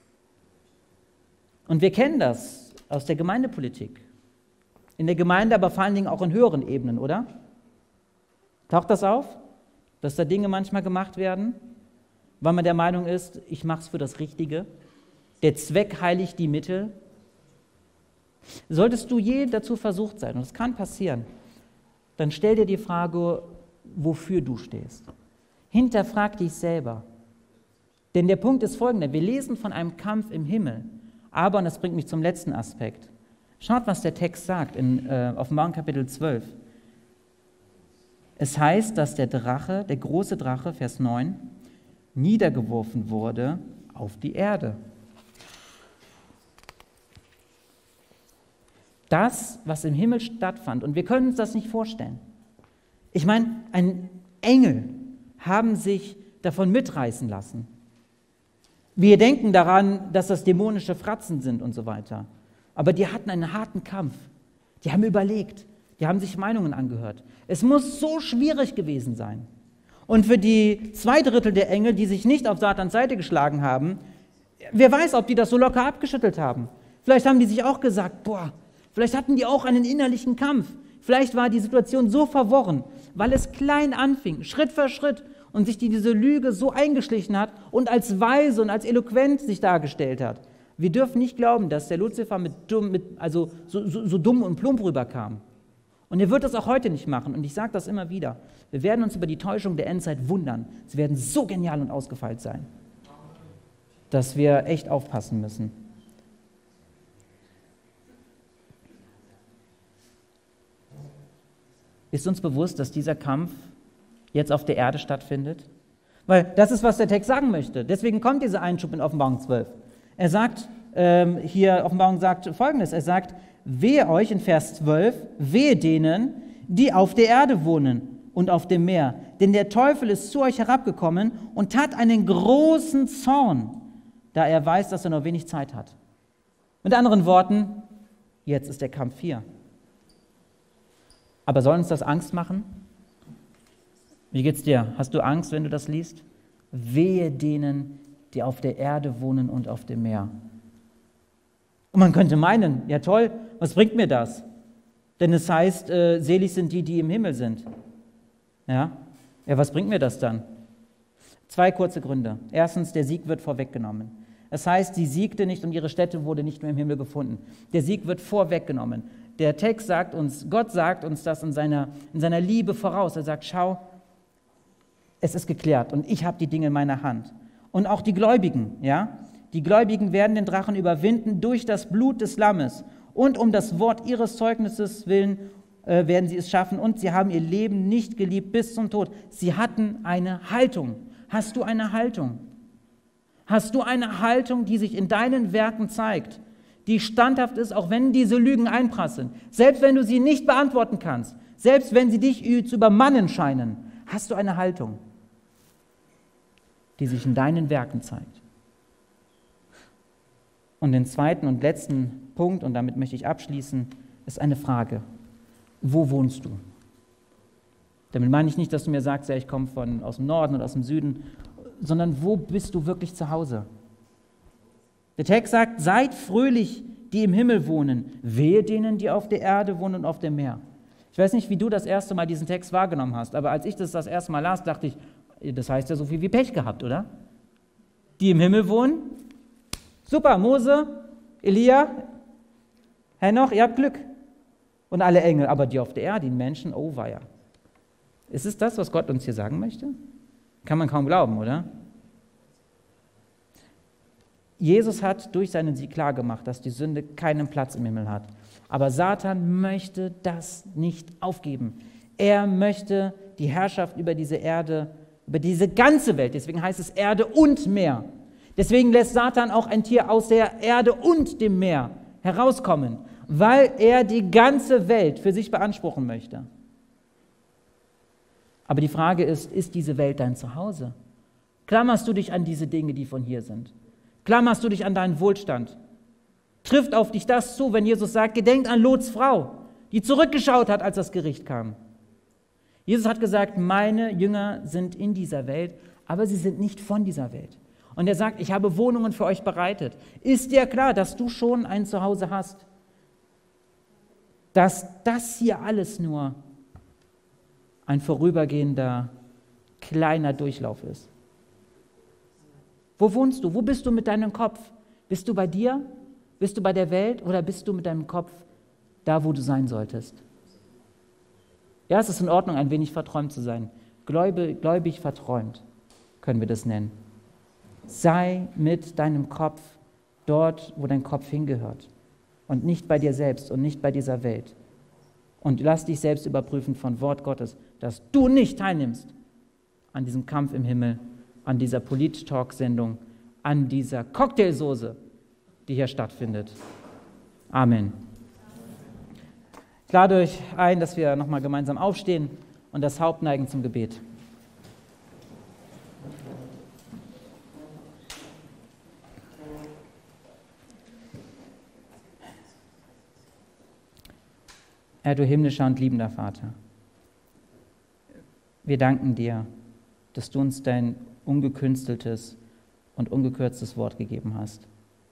Und wir kennen das aus der Gemeindepolitik. In der Gemeinde, aber vor allen Dingen auch in höheren Ebenen, oder? Taucht das auf, dass da Dinge manchmal gemacht werden, weil man der Meinung ist, ich mache es für das Richtige. Der Zweck heiligt die Mittel. Solltest du je dazu versucht sein, und es kann passieren, dann stell dir die Frage, wofür du stehst. Hinterfrag dich selber. Denn der Punkt ist folgender, wir lesen von einem Kampf im Himmel, aber, und das bringt mich zum letzten Aspekt, schaut, was der Text sagt in äh, Offenbarung Kapitel zwölf. Es heißt, dass der Drache, der große Drache, Vers neun, niedergeworfen wurde auf die Erde. Das, was im Himmel stattfand, und wir können uns das nicht vorstellen. Ich meine, ein Engel haben sich davon mitreißen lassen. Wir denken daran, dass das dämonische Fratzen sind und so weiter. Aber die hatten einen harten Kampf. Die haben überlegt, die haben sich Meinungen angehört. Es muss so schwierig gewesen sein. Und für die zwei Drittel der Engel, die sich nicht auf Satans Seite geschlagen haben, wer weiß, ob die das so locker abgeschüttelt haben. Vielleicht haben die sich auch gesagt, boah, vielleicht hatten die auch einen innerlichen Kampf. Vielleicht war die Situation so verworren, weil es klein anfing, Schritt für Schritt, und sich die, diese Lüge so eingeschlichen hat und als weise und als eloquent sich dargestellt hat. Wir dürfen nicht glauben, dass der Luzifer mit dumm, mit, also so, so, so dumm und plump rüberkam. Und er wird das auch heute nicht machen. Und ich sage das immer wieder. Wir werden uns über die Täuschung der Endzeit wundern. Sie werden so genial und ausgefeilt sein, dass wir echt aufpassen müssen. Ist uns bewusst, dass dieser Kampf jetzt auf der Erde stattfindet? Weil das ist, was der Text sagen möchte. Deswegen kommt dieser Einschub in Offenbarung zwölf. Er sagt, ähm, hier, Offenbarung sagt Folgendes, er sagt, wehe euch in Vers zwölf, wehe denen, die auf der Erde wohnen und auf dem Meer. Denn der Teufel ist zu euch herabgekommen und hat einen großen Zorn, da er weiß, dass er nur wenig Zeit hat. Mit anderen Worten, jetzt ist der Kampf hier. Aber soll uns das Angst machen? Wie geht's dir? Hast du Angst, wenn du das liest? Wehe denen, die auf der Erde wohnen und auf dem Meer. Und man könnte meinen, ja toll, was bringt mir das? Denn es heißt, äh, selig sind die, die im Himmel sind. Ja? Ja, was bringt mir das dann? Zwei kurze Gründe. Erstens, der Sieg wird vorweggenommen. Das heißt, sie siegte nicht und ihre Stätte wurde nicht mehr im Himmel gefunden. Der Sieg wird vorweggenommen. Der Text sagt uns, Gott sagt uns das in seiner, in seiner Liebe voraus. Er sagt, schau, es ist geklärt und ich habe die Dinge in meiner Hand. Und auch die Gläubigen, ja, die Gläubigen werden den Drachen überwinden durch das Blut des Lammes und um das Wort ihres Zeugnisses willen äh, werden sie es schaffen und sie haben ihr Leben nicht geliebt bis zum Tod. Sie hatten eine Haltung. Hast du eine Haltung? Hast du eine Haltung, die sich in deinen Werken zeigt, die standhaft ist, auch wenn diese Lügen einprasseln, selbst wenn du sie nicht beantworten kannst, selbst wenn sie dich zu übermannen scheinen, hast du eine Haltung, die sich in deinen Werken zeigt. Und den zweiten und letzten Punkt, und damit möchte ich abschließen, ist eine Frage. Wo wohnst du? Damit meine ich nicht, dass du mir sagst, ja, ich komme von, aus dem Norden oder aus dem Süden, sondern wo bist du wirklich zu Hause? Der Text sagt, seid fröhlich, die im Himmel wohnen, wehe denen, die auf der Erde wohnen und auf dem Meer. Ich weiß nicht, wie du das erste Mal diesen Text wahrgenommen hast, aber als ich das das erste Mal las, dachte ich, das heißt ja so viel wie Pech gehabt, oder? Die im Himmel wohnen, super, Mose, Elia, Henoch, ihr habt Glück. Und alle Engel, aber die auf der Erde, die Menschen, oh weia. Ist es das, was Gott uns hier sagen möchte? Kann man kaum glauben, oder? Jesus hat durch seinen Sieg klargemacht, dass die Sünde keinen Platz im Himmel hat. Aber Satan möchte das nicht aufgeben. Er möchte die Herrschaft über diese Erde, über diese ganze Welt, deswegen heißt es Erde und Meer. Deswegen lässt Satan auch ein Tier aus der Erde und dem Meer herauskommen, weil er die ganze Welt für sich beanspruchen möchte. Aber die Frage ist, ist diese Welt dein Zuhause? Klammerst du dich an diese Dinge, die von hier sind? Klammerst du dich an deinen Wohlstand? Trifft auf dich das zu, wenn Jesus sagt, gedenkt an Lots Frau, die zurückgeschaut hat, als das Gericht kam. Jesus hat gesagt, meine Jünger sind in dieser Welt, aber sie sind nicht von dieser Welt. Und er sagt, ich habe Wohnungen für euch bereitet. Ist dir klar, dass du schon ein Zuhause hast? Dass das hier alles nur ein vorübergehender, kleiner Durchlauf ist. Wo wohnst du? Wo bist du mit deinem Kopf? Bist du bei dir? Bist du bei der Welt? Oder bist du mit deinem Kopf da, wo du sein solltest? Ja, es ist in Ordnung, ein wenig verträumt zu sein. Gläubig, gläubig verträumt, können wir das nennen. Sei mit deinem Kopf dort, wo dein Kopf hingehört. Und nicht bei dir selbst und nicht bei dieser Welt. Und lass dich selbst überprüfen von Wort Gottes, dass du nicht teilnimmst an diesem Kampf im Himmel, an dieser Polit-Talk-Sendung, an dieser Cocktailsoße, die hier stattfindet. Amen. Ich lade euch ein, dass wir nochmal gemeinsam aufstehen und das Haupt neigen zum Gebet. Herr, du himmlischer und liebender Vater, wir danken dir, dass du uns dein ungekünsteltes und ungekürztes Wort gegeben hast,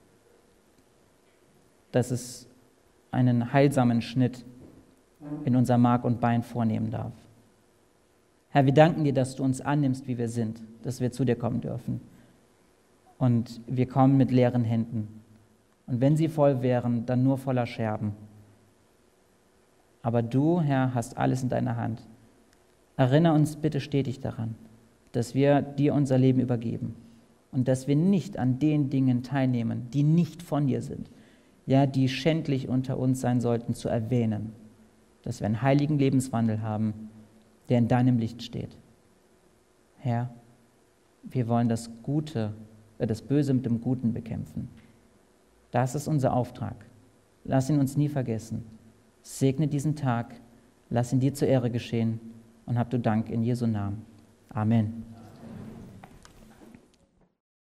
dass es einen heilsamen Schnitt in unser Mark und Bein vornehmen darf. Herr, wir danken dir, dass du uns annimmst, wie wir sind, dass wir zu dir kommen dürfen. Und wir kommen mit leeren Händen. Und wenn sie voll wären, dann nur voller Scherben. Aber du, Herr, hast alles in deiner Hand. Erinnere uns bitte stetig daran, dass wir dir unser Leben übergeben und dass wir nicht an den Dingen teilnehmen, die nicht von dir sind, ja, die schändlich unter uns sein sollten, zu erwähnen, dass wir einen heiligen Lebenswandel haben, der in deinem Licht steht. Herr, wir wollen das Gute, äh, das Böse mit dem Guten bekämpfen. Das ist unser Auftrag. Lass ihn uns nie vergessen. Segne diesen Tag, lass ihn dir zur Ehre geschehen und hab du Dank in Jesu Namen. Amen.